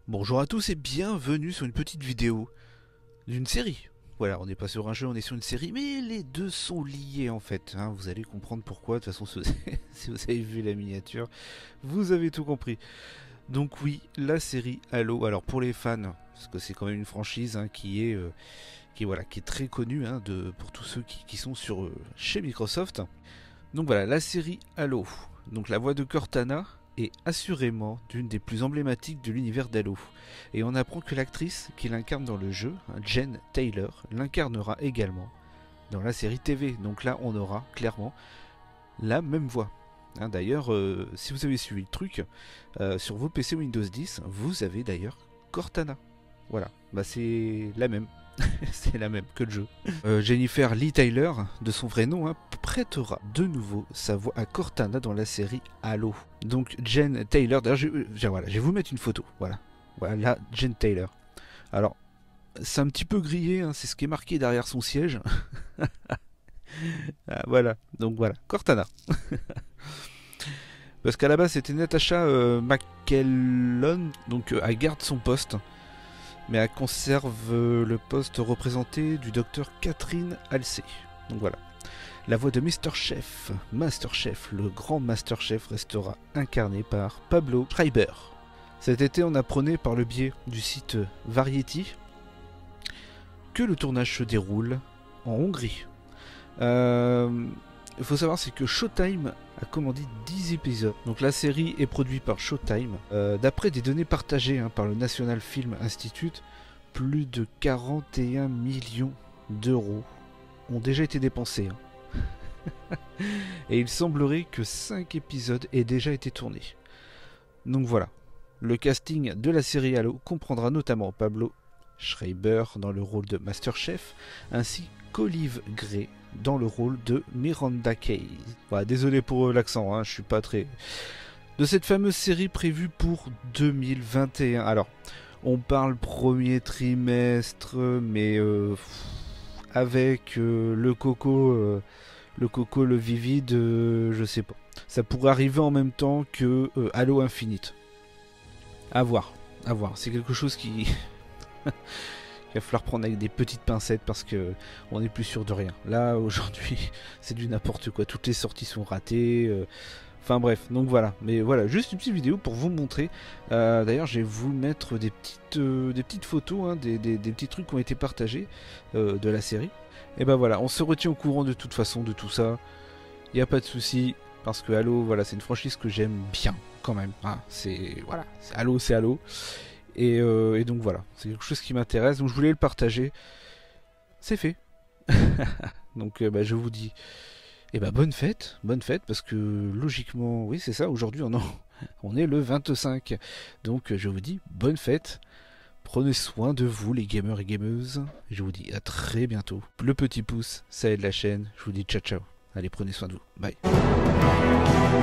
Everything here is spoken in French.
Bonjour à tous et bienvenue sur une petite vidéo d'une série. Voilà, on n'est pas sur un jeu, on est sur une série, mais les deux sont liés en fait, hein. Vous allez comprendre pourquoi, de toute façon si vous avez vu la miniature, vous avez tout compris. Donc oui, la série Halo, alors pour les fans, parce que c'est quand même une franchise hein, qui est très connue hein, pour tous ceux qui sont chez Microsoft. Donc voilà, la série Halo, donc la voix de Cortana est assurément d'une des plus emblématiques de l'univers d'Halo. Et on apprend que l'actrice qui l'incarne dans le jeu, Jen Taylor, l'incarnera également dans la série TV. Donc là, on aura clairement la même voix. Hein, d'ailleurs, si vous avez suivi le truc, sur vos PC Windows 10, vous avez d'ailleurs Cortana. Voilà, bah c'est la même. C'est la même que le jeu. Jennifer Lee Taylor, de son vrai nom, hein, prêtera de nouveau sa voix à Cortana dans la série Halo. Donc Jen Taylor, d'ailleurs voilà, je vais vous mettre une photo. Voilà, voilà Jen Taylor. Alors, c'est un petit peu grillé, hein, c'est ce qui est marqué derrière son siège. Ah, voilà, donc voilà, Cortana. Parce qu'à la base c'était Natasha McKellon, donc elle garde son poste. Mais elle conserve le poste représenté du docteur Catherine Halsey. Donc voilà. La voix de Mr. Chef, le grand Master Chef restera incarné par Pablo Schreiber. Cet été, on apprenait par le biais du site Variety que le tournage se déroule en Hongrie. Il faut savoir c'est que Showtime a commandé 10 épisodes. Donc la série est produite par Showtime. D'après des données partagées par le National Film Institute, plus de 41 millions d'euros ont déjà été dépensés. Et il semblerait que 5 épisodes aient déjà été tournés. Donc voilà. Le casting de la série Halo comprendra notamment Pablo Schreiber dans le rôle de Master Chef, ainsi qu'Olive Gray dans le rôle de Miranda Kay. Voilà, désolé pour l'accent, hein, je suis pas très... De cette fameuse série prévue pour 2021. Alors, on parle premier trimestre, mais avec le coco, le vivide, je sais pas. Ça pourrait arriver en même temps que Halo Infinite. À voir, à voir. C'est quelque chose qui... Il va falloir prendre avec des petites pincettes parce que on n'est plus sûr de rien. Là aujourd'hui c'est du n'importe quoi, toutes les sorties sont ratées. Enfin bref, donc voilà. Mais voilà, juste une petite vidéo pour vous montrer. D'ailleurs je vais vous mettre des petites photos, hein, des petits trucs qui ont été partagés de la série. Et ben voilà, on se retient au courant de toute façon de tout ça. Il n'y a pas de souci parce que Halo, voilà, c'est une franchise que j'aime bien quand même. Hein. C'est voilà, Halo, c'est Halo. Et donc voilà, c'est quelque chose qui m'intéresse, donc je voulais le partager. C'est fait. Donc je vous dis bonne fête, parce que logiquement, oui c'est ça, aujourd'hui on est le 25. Donc je vous dis bonne fête, prenez soin de vous les gamers et gameuses, je vous dis à très bientôt. Le petit pouce, ça aide la chaîne, je vous dis ciao ciao, allez prenez soin de vous, bye.